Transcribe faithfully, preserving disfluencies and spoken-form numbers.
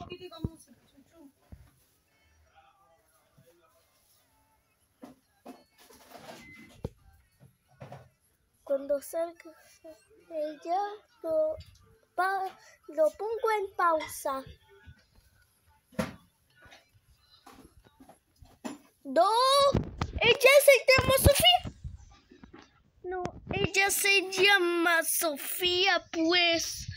Cuando salga ella, lo, pa, lo pongo en pausa. No, ella se llama Sofía. No, ella se llama Sofía, pues.